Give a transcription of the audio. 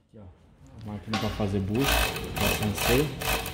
Aqui, ó, a máquina para fazer bucho, para sensei.